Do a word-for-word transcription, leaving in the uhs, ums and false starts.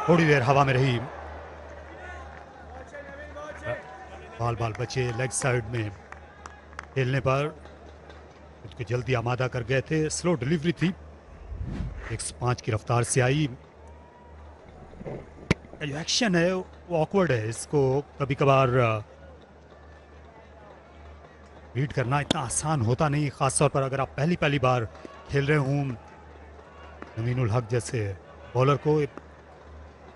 थोड़ी देर हवा में रही, बाल बाल बचे लेग साइड में खेलने पर खुद को जल्दी आमादा कर गए थे। स्लो डिलीवरी थी, एक सौ पाँच की रफ्तार से आई। जो एक्शन है वो ऑकवर्ड है, इसको कभी कभार रीड करना इतना आसान होता नहीं, खासतौर पर अगर आप पहली पहली बार खेल रहे हों। नवीनुल हक जैसे बॉलर को